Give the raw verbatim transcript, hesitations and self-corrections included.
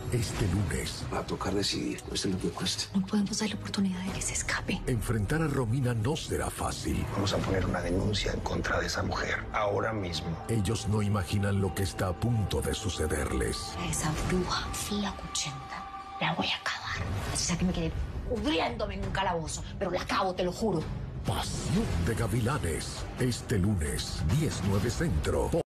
Este lunes. Va a tocar decidir, cueste lo que cueste. No podemos dar la oportunidad de que se escape. Enfrentar a Romina no será fácil. Vamos a poner una denuncia en contra de esa mujer, ahora mismo. Ellos no imaginan lo que está a punto de sucederles. A esa bruja flacuchenta la voy a acabar. Así sea que me quedé pudriéndome en un calabozo, pero la acabo, te lo juro. Pasión de Gavilanes. Este lunes, diez nueve Centro.